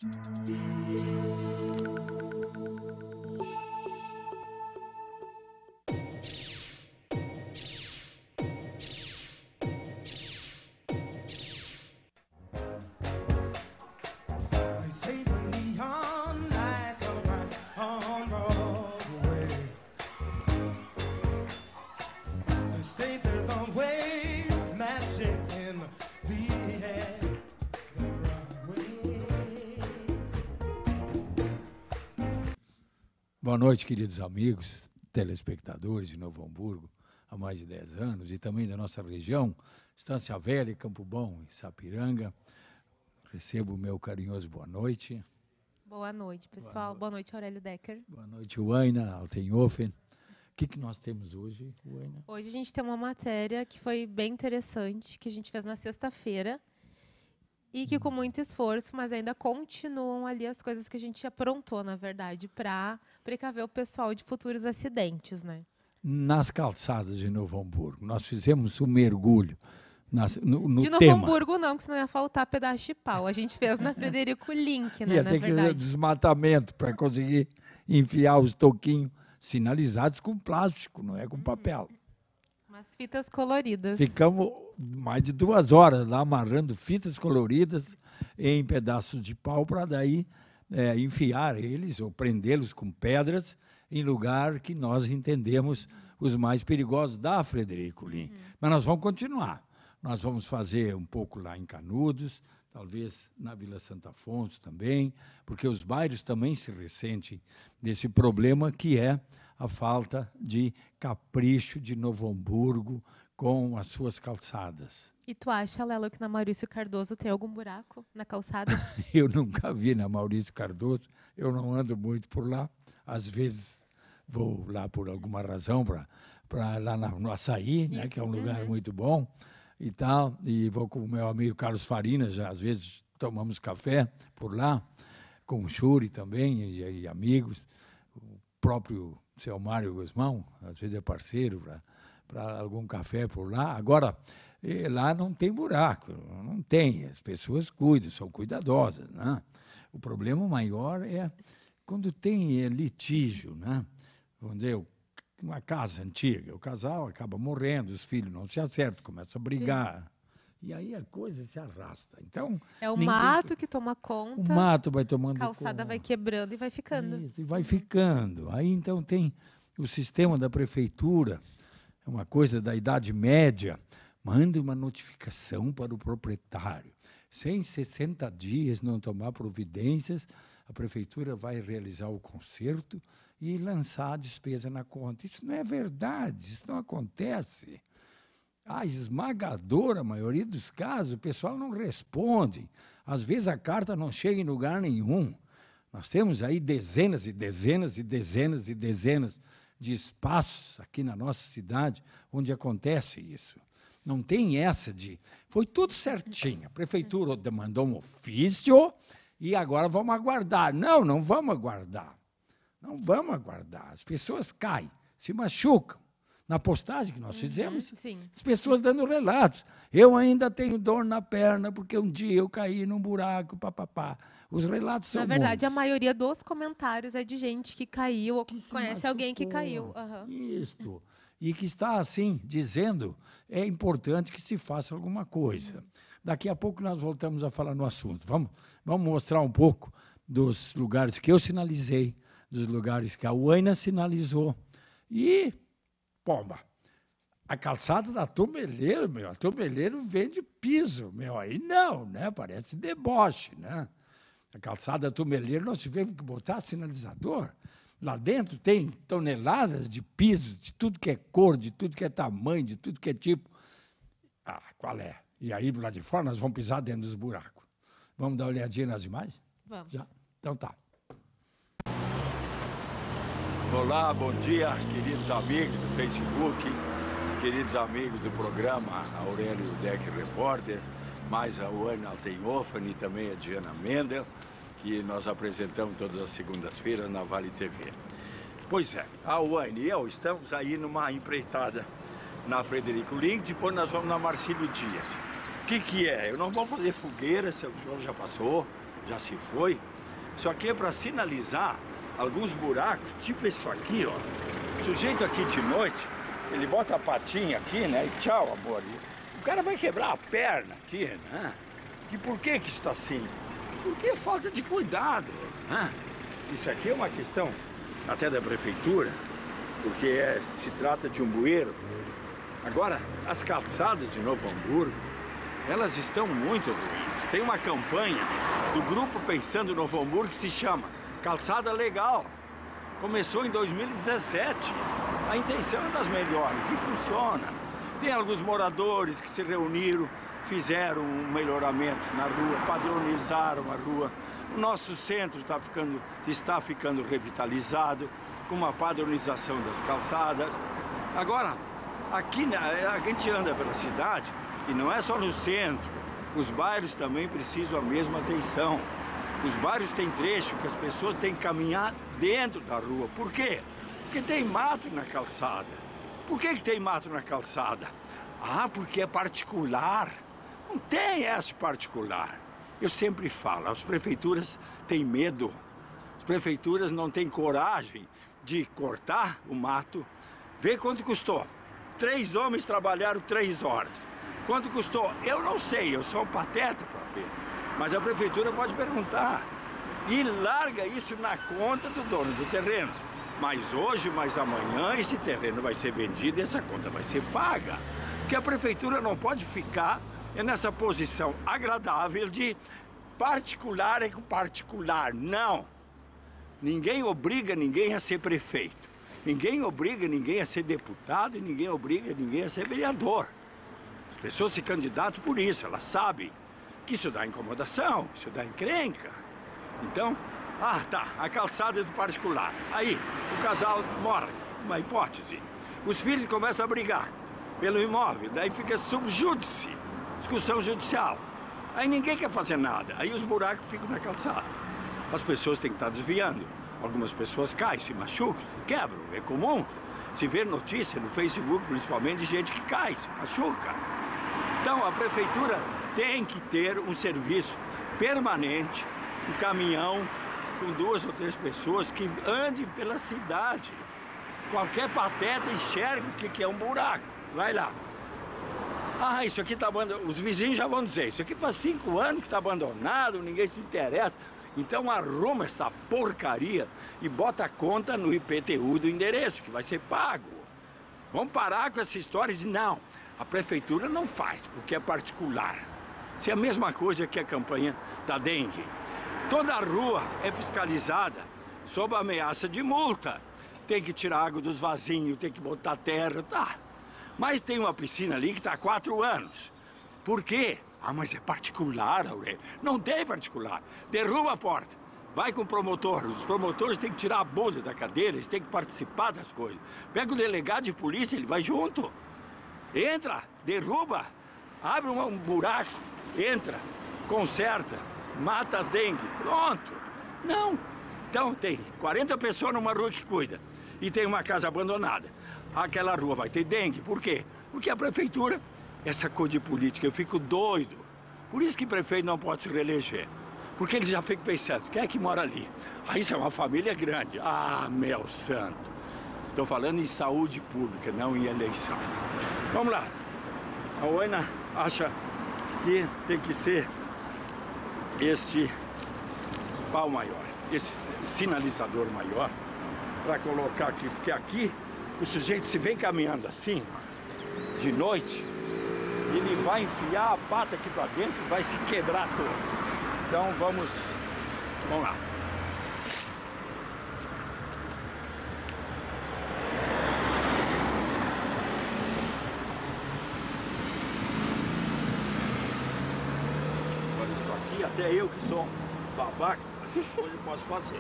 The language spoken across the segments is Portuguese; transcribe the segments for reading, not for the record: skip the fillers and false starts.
Boa noite, queridos amigos, telespectadores de Novo Hamburgo, há mais de 10 anos, e também da nossa região, Estância Velha, Campo Bom e Sapiranga. Recebo o meu carinhoso boa noite. Boa noite, pessoal. Boa noite, Aurélio Decker. Boa noite, Uaina Altenhofen. O que nós temos hoje, Uaina? Hoje a gente tem uma matéria que foi bem interessante, que a gente fez na sexta-feira, e que com muito esforço, mas ainda continuam ali as coisas que a gente aprontou, na verdade, para precaver o pessoal de futuros acidentes, né? Nas calçadas de Novo Hamburgo, nós fizemos um mergulho no de Novo tema. Hamburgo não, porque senão ia faltar pedaço de pau. A gente fez na Frederico Link, né, Ia na ter que verdade. fazer desmatamento para conseguir enfiar os toquinhos sinalizados com plástico, não é com papel. Umas fitas coloridas. Ficamos mais de 2 horas lá amarrando fitas coloridas em pedaços de pau para daí enfiar eles ou prendê-los com pedras em lugar que nós entendemos os mais perigosos da Frederico Link. Mas nós vamos continuar. Nós vamos fazer um pouco lá em Canudos, talvez na Vila Santo Afonso também, porque os bairros também se ressentem desse problema que é a falta de capricho de Novo Hamburgo com as suas calçadas. E tu acha, Lelo, que na Maurício Cardoso tem algum buraco na calçada? Eu nunca vi na Maurício Cardoso, eu não ando muito por lá. Às vezes vou lá por alguma razão, para lá no Açaí, né, que é um lugar muito bom e tal. E vou com o meu amigo Carlos Farinas, já às vezes tomamos café por lá, com o Churi também e amigos. O próprio seu Mário Guzmão, às vezes é parceiro para algum café por lá. Agora, lá não tem buraco, não tem. As pessoas cuidam, são cuidadosas, né? O problema maior é quando tem litígio, né? Vamos dizer, uma casa antiga, o casal acaba morrendo, os filhos não se acertam, começam a brigar. Sim. E aí a coisa se arrasta. Então, é o mato que toma conta. O mato vai tomando conta. A calçada vai quebrando e vai ficando. Isso, e vai ficando. Aí, então, tem o sistema da prefeitura, é uma coisa da Idade Média, manda uma notificação para o proprietário. Se em 60 dias não tomar providências, a prefeitura vai realizar o conserto e lançar a despesa na conta. Isso não é verdade, isso não acontece. A esmagadora maioria dos casos, o pessoal não responde. Às vezes a carta não chega em lugar nenhum. Nós temos aí dezenas e dezenas e dezenas e dezenas de espaços aqui na nossa cidade onde acontece isso. Não tem essa de... Foi tudo certinho. A prefeitura mandou um ofício e agora vamos aguardar. Não, não vamos aguardar. Não vamos aguardar. As pessoas caem, se machucam. Na postagem que nós fizemos, as pessoas dando relatos. Eu ainda tenho dor na perna porque um dia eu caí num buraco, papapá. Os relatos são Na verdade, muitos. A maioria dos comentários é de gente que caiu ou que conhece alguém que caiu. Isso. E que está, assim, dizendo, é importante que se faça alguma coisa. Daqui a pouco nós voltamos a falar no assunto. Vamos mostrar um pouco dos lugares que eu sinalizei, dos lugares que a Uaina sinalizou. E... Pomba, a calçada da Tomeleiro, a Tomeleiro vende piso, aí não, né? Parece deboche, né? A calçada da Tomeleiro, nós tivemos que botar sinalizador. Lá dentro tem toneladas de piso, de tudo que é cor, de tudo que é tamanho, de tudo que é tipo. Ah, qual é? E aí, lá de fora, nós vamos pisar dentro dos buracos. Vamos dar uma olhadinha nas imagens? Vamos. Já? Então tá. Olá, bom dia, queridos amigos do Facebook, queridos amigos do programa Aurélio Decker Repórter, mais a Uaina Altenhofen e também a Diana Mendel, que nós apresentamos todas as segundas-feiras na Vale TV. Pois é, a Uaina e eu estamos aí numa empreitada na Frederico Link, depois nós vamos na Marcílio Dias. O que é? Eu não vou fazer fogueira, o senhor já passou, já se foi. Isso aqui é para sinalizar alguns buracos, tipo isso aqui, ó. O sujeito aqui de noite, ele bota a patinha aqui, né? E tchau, amor. O cara vai quebrar a perna aqui, né? E por que que isso está assim? Porque é falta de cuidado, né? Isso aqui é uma questão até da prefeitura, porque se trata de um bueiro. Agora, as calçadas de Novo Hamburgo, elas estão muito ruins. Tem uma campanha do Grupo Pensando Novo Hamburgo que se chama Calçada Legal. Começou em 2017. A intenção é das melhores e funciona. Tem alguns moradores que se reuniram, fizeram um melhoramento na rua, padronizaram a rua. O nosso centro está ficando revitalizado, com uma padronização das calçadas. Agora, aqui a gente anda pela cidade, e não é só no centro, os bairros também precisam a mesma atenção. Os bairros têm trecho que as pessoas têm que caminhar dentro da rua. Por quê? Porque tem mato na calçada. Por que tem mato na calçada? Ah, porque é particular. Não tem essa particular. Eu sempre falo, as prefeituras têm medo. As prefeituras não têm coragem de cortar o mato. Vê quanto custou. 3 homens trabalharam 3 horas. Quanto custou? Eu não sei, eu sou um pateta para ver. Mas a prefeitura pode perguntar. E larga isso na conta do dono do terreno. Mas hoje, mas amanhã, esse terreno vai ser vendido e essa conta vai ser paga. Porque a prefeitura não pode ficar nessa posição agradável de particular é com particular. Não. Ninguém obriga ninguém a ser prefeito. Ninguém obriga ninguém a ser deputado e ninguém obriga ninguém a ser vereador. As pessoas se candidatam por isso, elas sabem que isso dá incomodação, isso dá encrenca. Então, a calçada é do particular. Aí, o casal morre, uma hipótese. Os filhos começam a brigar pelo imóvel, daí fica subjúdice, discussão judicial. Aí ninguém quer fazer nada, aí os buracos ficam na calçada. As pessoas têm que estar desviando. Algumas pessoas caem, se machucam, se quebram, é comum. Se vê notícia no Facebook, principalmente, de gente que cai, se machuca. Então, a prefeitura tem que ter um serviço permanente, um caminhão com 2 ou 3 pessoas que andem pela cidade. Qualquer pateta enxerga o que é um buraco. Vai lá. Ah, isso aqui está abandonado. Os vizinhos já vão dizer, isso aqui faz 5 anos que está abandonado, ninguém se interessa. Então arruma essa porcaria e bota a conta no IPTU do endereço, que vai ser pago. Vamos parar com essa história de não, a prefeitura não faz, porque é particular. Isso é a mesma coisa que a campanha da dengue. Toda a rua é fiscalizada sob ameaça de multa. Tem que tirar água dos vasinhos, tem que botar terra, tá. Mas tem uma piscina ali que está há 4 anos. Por quê? Ah, mas é particular, Aurélio. Não tem particular. Derruba a porta. Vai com o promotor. Os promotores têm que tirar a bunda da cadeira, eles têm que participar das coisas. Pega o delegado de polícia, ele vai junto. Entra, derruba, abre um buraco, entra, conserta, mata as dengue. Pronto. Não. Então tem 40 pessoas numa rua que cuida e tem uma casa abandonada. Aquela rua vai ter dengue. Por quê? Porque a prefeitura... Essa coisa de política, eu fico doido. Por isso que prefeito não pode se reeleger. Porque eles já ficam pensando, quem é que mora ali? Ah, isso é uma família grande. Ah, meu santo. Estou falando em saúde pública, não em eleição. Vamos lá. A Oena acha que tem que ser este pau maior, esse sinalizador maior, para colocar aqui. Porque aqui o sujeito se vem caminhando assim, de noite, ele vai enfiar a pata aqui para dentro e vai se quebrar todo. Então vamos lá. Olha isso aqui, até eu que sou babaca, essas coisas eu posso fazer.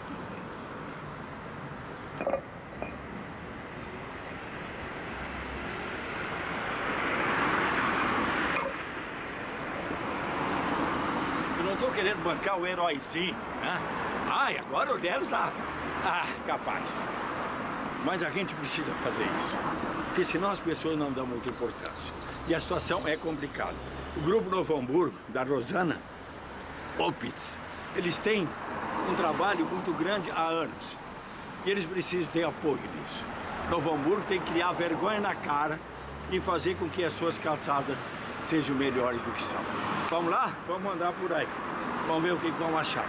Estou querendo bancar o heróizinho, né? Ai, agora o Delos tá... Ah, capaz. Mas a gente precisa fazer isso. Porque senão as pessoas não dão muita importância. E a situação é complicada. O Grupo Novo Hamburgo, da Rosana Opitz, eles têm um trabalho muito grande há anos. E eles precisam ter apoio nisso. Novo Hamburgo tem que criar vergonha na cara e fazer com que as suas calçadas sejam melhores do que são. Vamos lá? Vamos andar por aí. Vamos ver o que vamos achar.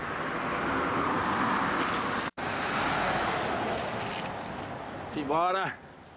Simbora!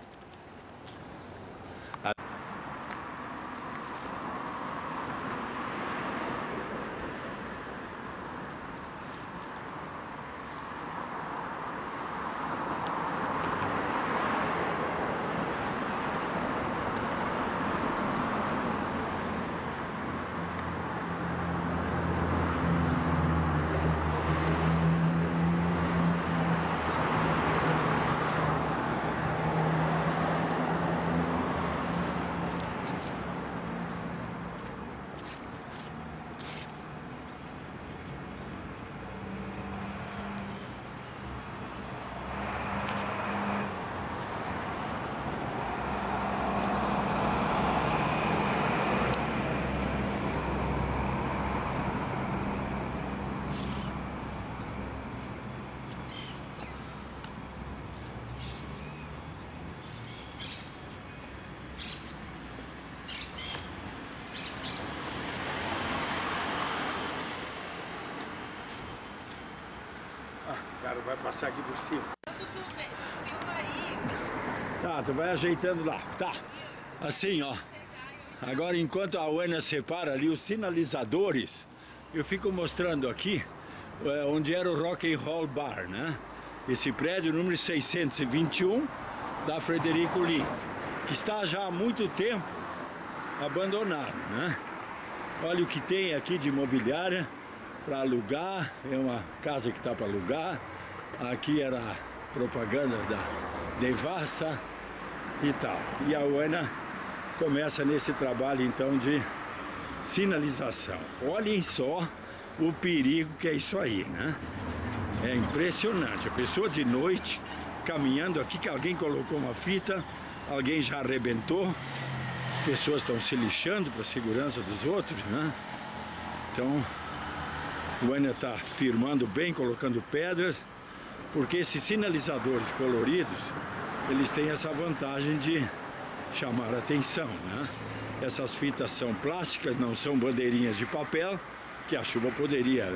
Cara, vai passar aqui por cima. Tá, tu vai ajeitando lá. Tá. Assim, ó. Agora, enquanto a Ana separa ali os sinalizadores, eu fico mostrando aqui onde era o Rock and Roll Bar, né? Esse prédio número 621 da Frederico Link, que está já há muito tempo abandonado, né? Olha o que tem aqui de imobiliária para alugar, é uma casa que está para alugar. Aqui era a propaganda da Devassa e tal. E a Ana começa nesse trabalho então de sinalização. Olhem só o perigo que é isso aí, né? É impressionante. A pessoa de noite caminhando aqui, que alguém colocou uma fita, alguém já arrebentou, as pessoas estão se lixando para a segurança dos outros, né? Então, o Ana está firmando bem, colocando pedras, porque esses sinalizadores coloridos, eles têm essa vantagem de chamar a atenção, né? Essas fitas são plásticas, não são bandeirinhas de papel, que a chuva poderia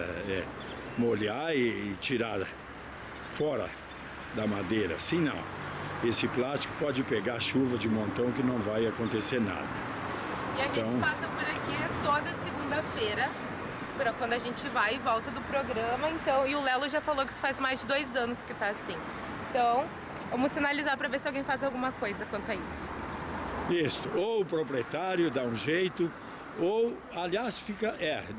molhar e tirar fora da madeira. Assim não. Esse plástico pode pegar chuva de montão que não vai acontecer nada. E a gente passa por aqui toda segunda-feira, quando a gente vai e volta do programa, então, e o Lelo já falou que isso faz mais de 2 anos que tá assim. Então, vamos sinalizar para ver se alguém faz alguma coisa quanto a isso. Isso, ou o proprietário dá um jeito, ou, aliás, fica,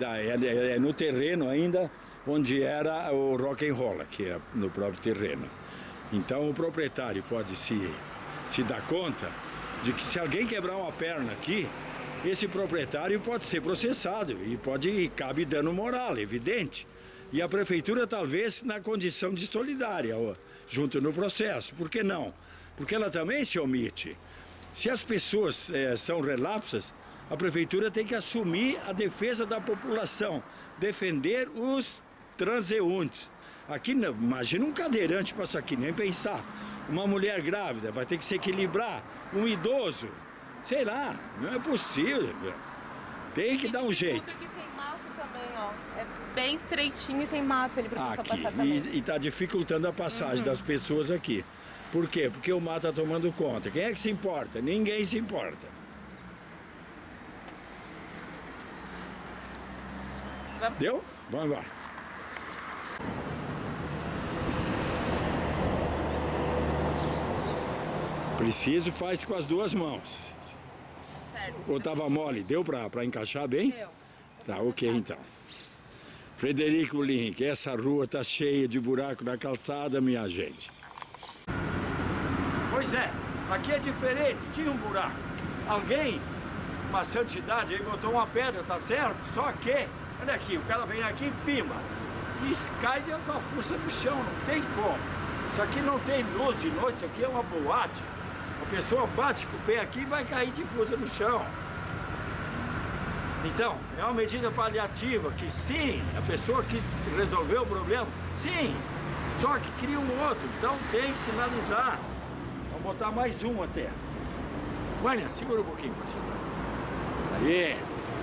no terreno ainda, onde era o Rock and Roll, que é no próprio terreno. Então, o proprietário pode se dar conta de que se alguém quebrar uma perna aqui, esse proprietário pode ser processado e cabe dano moral, evidente. E a prefeitura talvez na condição de solidária, junto no processo. Por que não? Porque ela também se omite. Se as pessoas são relapsas, a prefeitura tem que assumir a defesa da população, defender os transeuntes. Aqui, imagina um cadeirante passar aqui, nem pensar. Uma mulher grávida vai ter que se equilibrar, um idoso. Sei lá, não é possível. Tem que dar um jeito. Aqui tem mato também, ó. É bem estreitinho e tem mato ali pra pessoa passar também. E está dificultando a passagem das pessoas aqui. Por quê? Porque o mato está tomando conta. Quem é que se importa? Ninguém se importa. Vamos. Deu? Vamos embora. Preciso, faz com as 2 mãos. Certo. Ou tava mole? Deu para encaixar bem? Deu. Tá, ok então. Frederico Link, essa rua tá cheia de buraco na calçada, minha gente. Pois é, aqui é diferente, tinha um buraco. Alguém, uma santidade aí, botou uma pedra, tá certo? Só que, olha aqui, o cara vem aqui e pima. E cai com a força no chão, não tem como. Isso aqui não tem luz de noite, aqui é uma boate. A pessoa bate com o pé aqui e vai cair difusa no chão. Então, é uma medida paliativa que sim, a pessoa quis resolver o problema, sim, só que cria um outro, então tem que sinalizar. Vamos botar mais um até. Vânia, segura um pouquinho, por favor. Aí.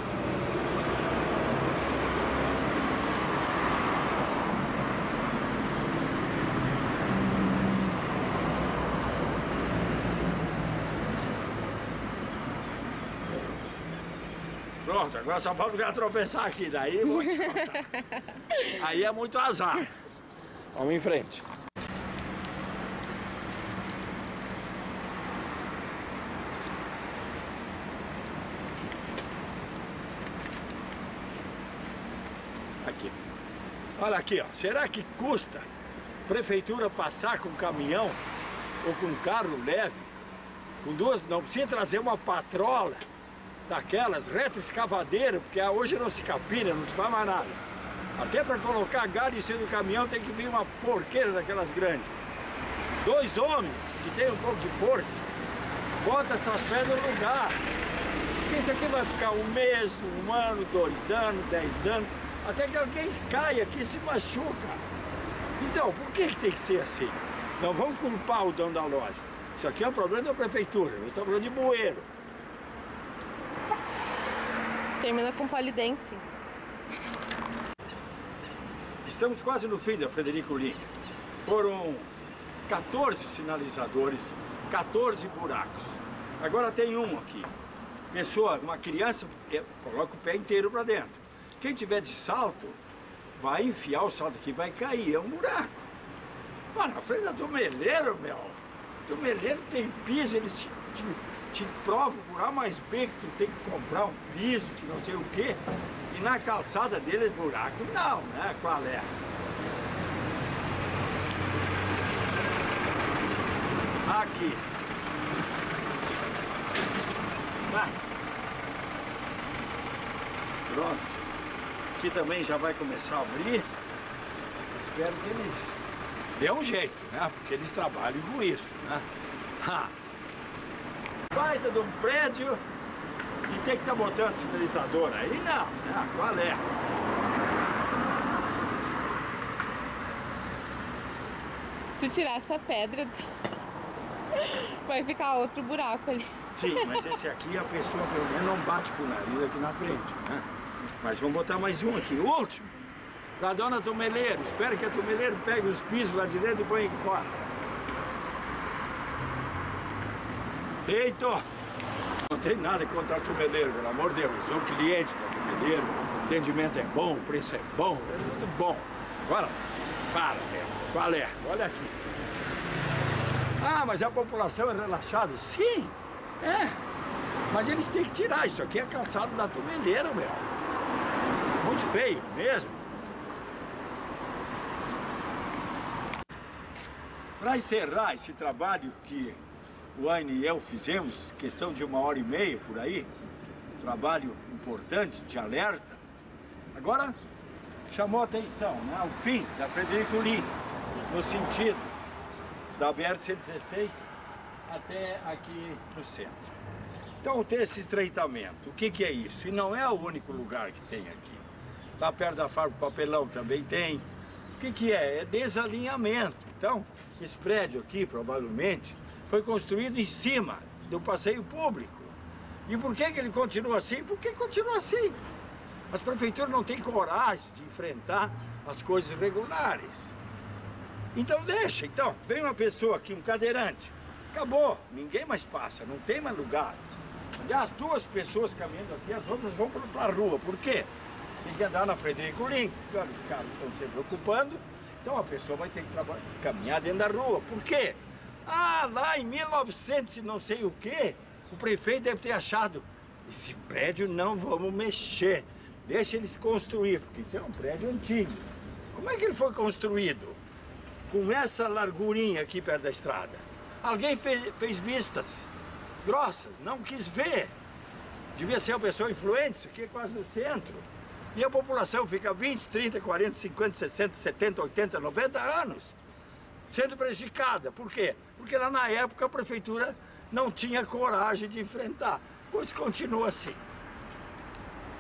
Pronto, agora só falta o cara tropeçar aqui, daí vou te contar. Aí é muito azar. Vamos em frente. Aqui. Olha aqui, ó. Será que custa a prefeitura passar com caminhão ou com carro leve? Com duas, não precisa trazer uma patrola daquelas retroescavadeiras, porque hoje não se capina, não se faz mais nada. Até para colocar galho em cima do caminhão tem que vir uma porqueira daquelas grandes. 2 homens que tem um pouco de força, bota essas pedras no lugar. Porque isso aqui vai ficar 1 mês, 1 ano, 2 anos, 10 anos, até que alguém caia aqui e se machuca. Então, por que tem que ser assim? Não vamos culpar o dono da loja. Isso aqui é um problema da prefeitura, nós estamos falando de bueiro. Termina com polidense. Estamos quase no fim da Frederico Link. Foram 14 sinalizadores, 14 buracos. Agora tem um aqui. Pessoa, uma criança, coloca o pé inteiro para dentro. Quem tiver de salto, vai enfiar o salto aqui, vai cair, é um buraco. Pô, na frente da Tumeleiro, meu. Tumeleiro tem piso, eles te provam por A mais B que tu tem que comprar um piso, que não sei o quê. E na calçada dele é buraco, não, né? Qual é? Aqui. Ah. Pronto. Aqui também já vai começar a abrir. Espero que eles dê um jeito, né? Porque eles trabalham com isso, né? Baita de um prédio e tem que estar botando sinalizador aí, não, né? Qual é? Se tirar essa pedra, vai ficar outro buraco ali. Sim, mas esse aqui a pessoa pelo menos não bate com o nariz aqui na frente, né? Mas vamos botar mais um aqui, o último. Pra dona Tumeleiro, espero que a Tumeleiro pegue os pisos lá de dentro e põe aqui fora. Feito! Não tem nada contra a Tumeleiro, pelo amor de Deus. Eu sou um cliente da Tumeleiro, o atendimento é bom, o preço é bom, é tudo bom. Agora, para, qual é? Olha aqui. Ah, mas a população é relaxada. Sim, é. Mas eles têm que tirar. Isso aqui é calçado da Tumeleiro, meu. Muito feio mesmo. Para encerrar esse trabalho que o Aine e eu fizemos, questão de 1h30 por aí, trabalho importante de alerta, agora chamou a atenção, né? O fim da Frederico Link, no sentido da BR-116 até aqui no centro. Então tem esse estreitamento. O que é isso? E não é o único lugar que tem aqui. Lá perto da fábrica de papelão também tem. O que é? É desalinhamento. Então, esse prédio aqui, provavelmente, foi construído em cima do passeio público. E por que ele continua assim? Porque continua assim. As prefeituras não têm coragem de enfrentar as coisas irregulares. Então deixa, então. Vem uma pessoa aqui, um cadeirante. Acabou, ninguém mais passa, não tem mais lugar. Aliás, 2 pessoas caminhando aqui, as outras vão para a rua. Por quê? Tem que andar na Frederico Link, porque os carros estão sempre ocupando. Então a pessoa vai ter que caminhar dentro da rua. Por quê? Ah, lá em 1900 e não sei o quê, o prefeito deve ter achado, esse prédio não vamos mexer, deixa eles construir, porque isso é um prédio antigo. Como é que ele foi construído? Com essa largurinha aqui perto da estrada. Alguém fez vistas grossas, não quis ver. Devia ser uma pessoa influente, isso aqui é quase no centro. E a população fica 20, 30, 40, 50, 60, 70, 80, 90 anos sendo prejudicada. Por quê? Porque lá na época a prefeitura não tinha coragem de enfrentar. Pois continua assim.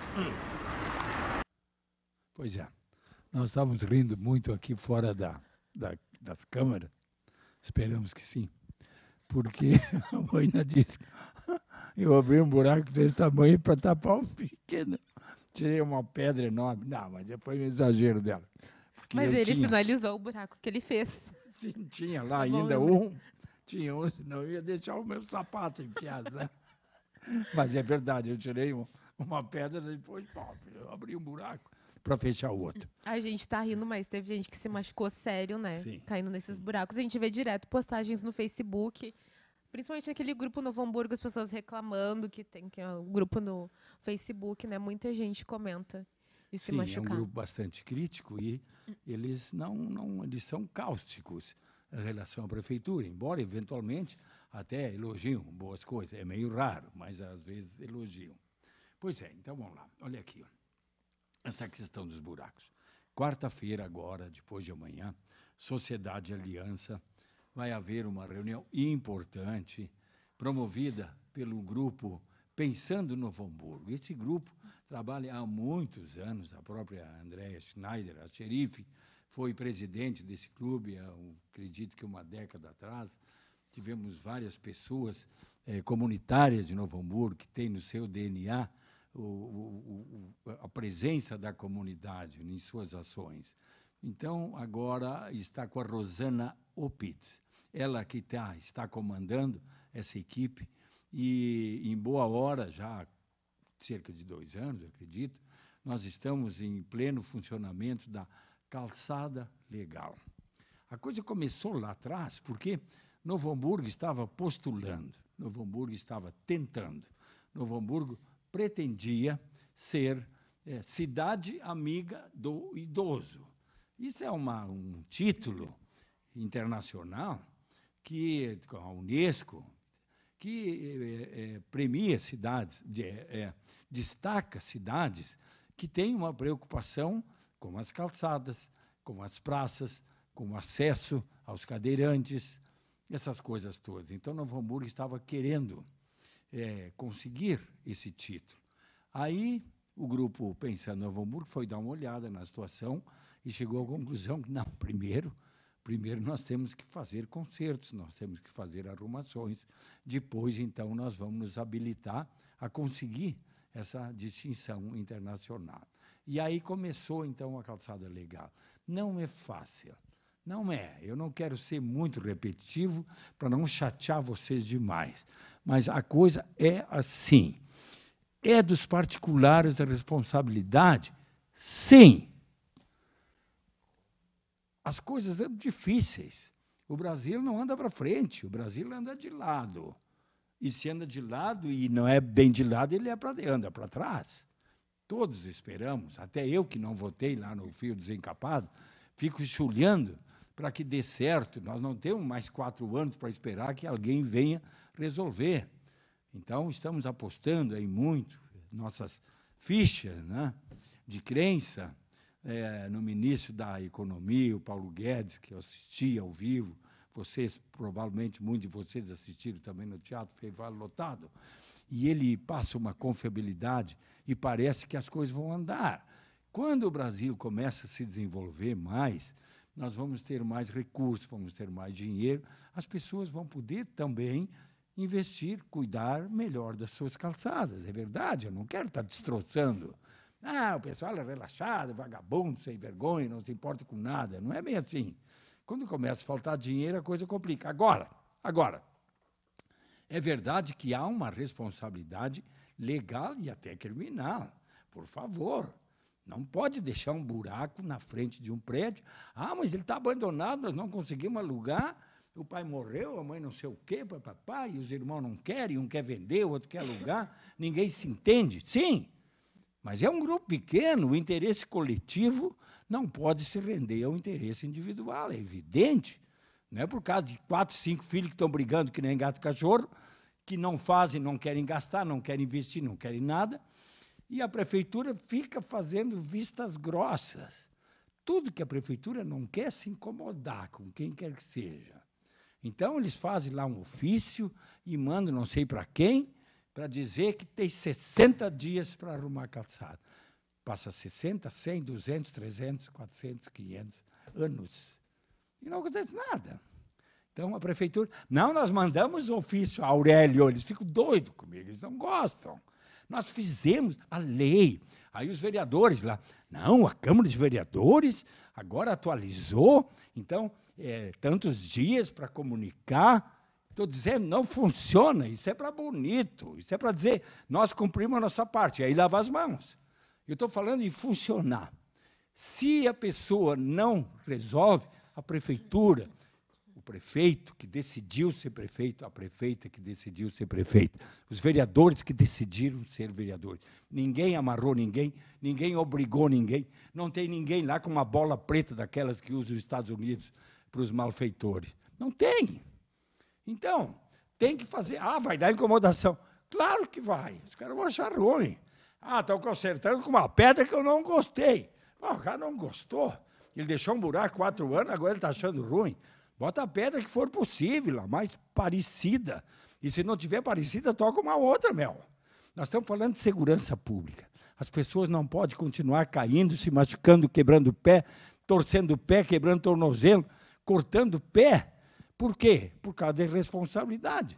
Pois é. Nós estávamos rindo muito aqui fora das câmeras. Esperamos que sim. Porque a Moina disse que eu abri um buraco desse tamanho para tapar um pequeno. Tirei uma pedra enorme. Não, mas foi um exagero dela. Mas ele sinalizou o buraco que ele fez. Sim, tinha lá ainda um. Tinha um, senão eu ia deixar o meu sapato enfiado, né? Mas é verdade, eu tirei uma pedra, depois eu abri um buraco para fechar o outro. A gente tá rindo, mas teve gente que se machucou sério, né? Sim. Caindo nesses buracos. A gente vê direto postagens no Facebook, principalmente naquele grupo Novo Hamburgo, as pessoas reclamando que é um grupo no Facebook, né? Muita gente comenta de se machucar. É um grupo bastante crítico e eles eles são cáusticos em relação à prefeitura, embora eventualmente até elogiam boas coisas. É meio raro, mas às vezes elogiam. Pois é, então vamos lá. Olha aqui, ó. Essa questão dos buracos. Quarta-feira agora, depois de amanhã, Sociedade Aliança, vai haver uma reunião importante promovida pelo grupo Pensando no Novo Hamburgo. Esse grupo trabalha há muitos anos, a própria Andréa Schneider, a xerife, foi presidente desse clube, acredito que uma década atrás. Tivemos várias pessoas comunitárias de Novo Hamburgo que têm no seu DNA a presença da comunidade em suas ações. Então, agora está com a Rosana Opitz, ela que está comandando essa equipe, e em boa hora, já há cerca de 2 anos, acredito, nós estamos em pleno funcionamento da calçada legal. A coisa começou lá atrás, porque Novo Hamburgo estava postulando, Novo Hamburgo estava tentando, Novo Hamburgo pretendia ser cidade amiga do idoso. Isso é um título internacional que a Unesco que premia cidades, destaca cidades que têm uma preocupação com as calçadas, com as praças, com o acesso aos cadeirantes, essas coisas todas. Então, Novo Hamburgo estava querendo conseguir esse título. Aí, o grupo Pensando Novo Hamburgo foi dar uma olhada na situação e chegou à conclusão que, não, primeiro nós temos que fazer concertos, nós temos que fazer arrumações, depois, então, nós vamos nos habilitar a conseguir essa distinção internacional. E aí começou, então, a calçada legal. Não é fácil, não é. Eu não quero ser muito repetitivo para não chatear vocês demais, mas a coisa é assim. É dos particulares a responsabilidade? Sim. As coisas são difíceis. O Brasil não anda para frente, o Brasil anda de lado. E se anda de lado e não é bem de lado, ele anda para trás. Todos esperamos, até eu que não votei lá no Fio Desencapado, fico chulhando para que dê certo. Nós não temos mais 4 anos para esperar que alguém venha resolver. Então, estamos apostando aí muito, nossas fichas, né, de crença, no ministro da Economia, o Paulo Guedes, que eu assisti ao vivo. Vocês, provavelmente, muitos de vocês assistiram também no Teatro Feival lotado. E ele passa uma confiabilidade e parece que as coisas vão andar. Quando o Brasil começa a se desenvolver mais, nós vamos ter mais recursos, vamos ter mais dinheiro, as pessoas vão poder também investir, cuidar melhor das suas calçadas. É verdade, eu não quero estar destroçando. O pessoal é relaxado, vagabundo, sem vergonha, não se importa com nada. Não é bem assim. Quando começa a faltar dinheiro, a coisa complica. Agora, é verdade que há uma responsabilidade legal e até criminal. Por favor, não pode deixar um buraco na frente de um prédio. Mas ele está abandonado, nós não conseguimos alugar, o pai morreu, a mãe não sei o quê, papai, e os irmãos não querem, um quer vender, o outro quer alugar, ninguém se entende. Sim, mas é um grupo pequeno, o interesse coletivo não pode se render ao interesse individual, é evidente. Não é por causa de 4, 5 filhos que estão brigando que nem gato e cachorro, que não fazem, não querem gastar, não querem investir, não querem nada, e a prefeitura fica fazendo vistas grossas. Tudo que a prefeitura não quer se incomodar com quem quer que seja. Então, eles fazem lá um ofício e mandam não sei para quem, para dizer que tem 60 dias para arrumar a calçada. Passa 60, 100, 200, 300, 400, 500 anos. E não acontece nada. Então, a prefeitura... Não, nós mandamos ofício a Aurélio, eles ficam doidos comigo, eles não gostam. Nós fizemos a lei. Aí os vereadores lá... Não, a Câmara de Vereadores agora atualizou, então, tantos dias para comunicar. Estou dizendo, não funciona, isso é para bonito, isso é para dizer, nós cumprimos a nossa parte, e aí lava as mãos. Eu estou falando de funcionar. Se a pessoa não resolve, a prefeitura, o prefeito que decidiu ser prefeito, a prefeita que decidiu ser prefeita, os vereadores que decidiram ser vereadores. Ninguém amarrou ninguém, ninguém obrigou ninguém, não tem ninguém lá com uma bola preta daquelas que usam os Estados Unidos para os malfeitores. Não tem. Então, tem que fazer. Ah, vai dar incomodação. Claro que vai. Os caras vão achar ruim. Ah, estão consertando com uma pedra que eu não gostei. Bom, o cara não gostou. Ele deixou um buraco 4 anos, agora ele está achando ruim. Bota a pedra que for possível, a mais parecida. E se não tiver parecida, toca uma outra, meu. Nós estamos falando de segurança pública. As pessoas não podem continuar caindo, se machucando, quebrando o pé, torcendo o pé, quebrando o tornozelo, cortando o pé. Por quê? Por causa da irresponsabilidade.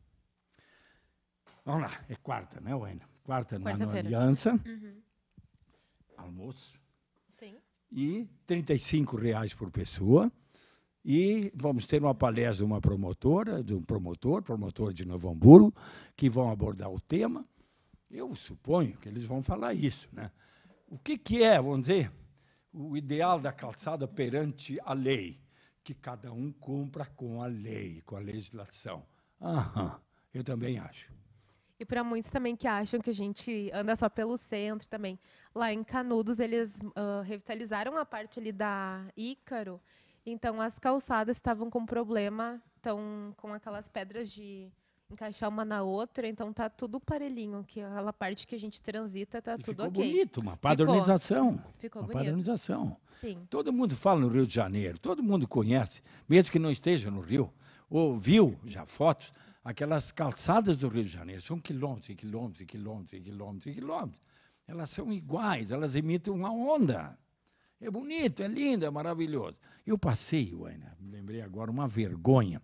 Vamos lá, é quarta, né, Wayne? Quarta na Aliança. Uhum. Almoço. Sim. E R$35 por pessoa. E vamos ter uma palestra de uma promotora, de um promotor de Novo Hamburgo, que vão abordar o tema. Eu suponho que eles vão falar isso, né? O que é, vamos dizer, o ideal da calçada perante a lei? Que cada um cumpra com a lei, com a legislação. Aham, eu também acho. E para muitos também que acham que a gente anda só pelo centro também. Lá em Canudos, eles revitalizaram a parte ali da Ícaro. Então, as calçadas estavam com problema, estão com aquelas pedras de encaixar uma na outra. Então, está tudo parelhinho. Que aquela parte que a gente transita está tudo ok. Ficou bonito, uma padronização. Ficou uma bonito. Padronização. Sim. Todo mundo fala no Rio de Janeiro, todo mundo conhece, mesmo que não esteja no Rio, ou viu já fotos, aquelas calçadas do Rio de Janeiro são quilômetros e quilômetros e quilômetros e quilômetros e quilômetros. Elas são iguais, elas emitem uma onda. É bonito, é lindo, é maravilhoso. Eu passei, Wayne, me lembrei agora, uma vergonha.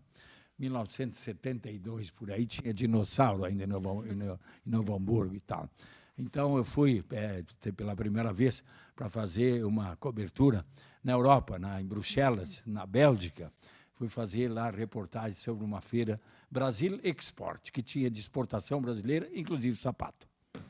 1972, por aí, tinha dinossauro ainda em Novo Hamburgo e tal. Então, eu fui pela primeira vez para fazer uma cobertura na Europa, em Bruxelas, na Bélgica. Fui fazer lá reportagem sobre uma feira Brasil Export, que tinha de exportação brasileira, inclusive sapato.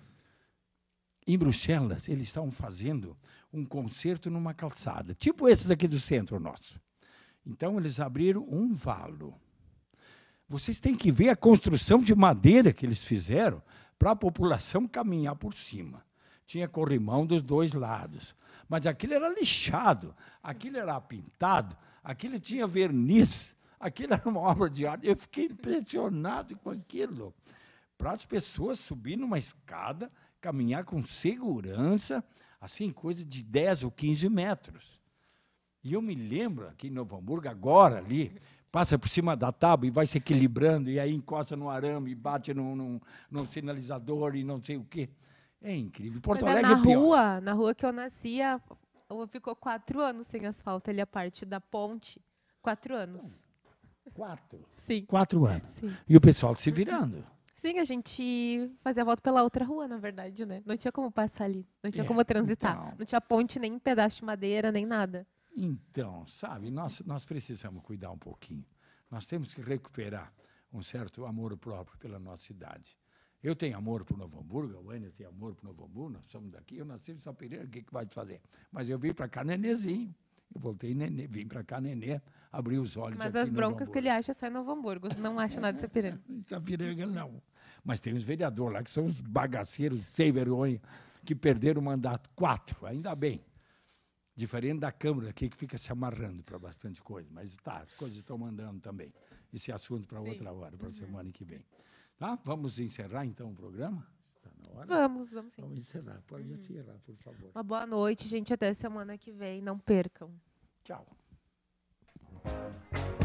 Em Bruxelas, eles estavam fazendo um concerto numa calçada, tipo esses aqui do centro nosso. Então, eles abriram um valo. Vocês têm que ver a construção de madeira que eles fizeram para a população caminhar por cima. Tinha corrimão dos dois lados. Mas aquilo era lixado, aquilo era pintado, aquilo tinha verniz, aquilo era uma obra de arte. Eu fiquei impressionado com aquilo. Para as pessoas subir numa escada, caminhar com segurança, assim, coisa de 10 ou 15 metros. E eu me lembro, aqui em Novo Hamburgo, agora ali, passa por cima da tábua e vai se equilibrando, e aí encosta no arame, e bate num sinalizador e não sei o quê. É incrível. Porto Alegre é pior. Na rua que eu nascia, ficou 4 anos sem asfalto, ali a parte da ponte. 4 anos. 4? Sim. 4 anos. Sim. E o pessoal se virando. Sim, a gente fazia a volta pela outra rua, na verdade, né? Não tinha como passar ali, não tinha como transitar. Então, não tinha ponte, nem pedaço de madeira, nem nada. Então, sabe, nós precisamos cuidar um pouquinho. Nós temos que recuperar um certo amor próprio pela nossa cidade. Eu tenho amor por Novo Hamburgo, a Wênia tem amor por Novo Hamburgo, nós somos daqui, eu nasci em Sapiranga, o que vai fazer? Mas eu vim para cá nenezinho, eu voltei nenê, vim para cá nenê, abri os olhos. Mas as broncas que ele acha só em Novo Hamburgo, não acha nada de Sapiranga. Em Sapiranga, não. Mas tem os vereadores lá que são os bagaceiros sem vergonha, que perderam o mandato. 4, ainda bem. Diferente da Câmara aqui, que fica se amarrando para bastante coisa. Mas tá, as coisas estão mandando também. Esse assunto para outra hora, para a semana que vem. Tá? Vamos encerrar, então, o programa? Está na hora? Vamos sim. Vamos encerrar. Pode encerrar, por favor. Uma boa noite, gente. Até semana que vem. Não percam. Tchau.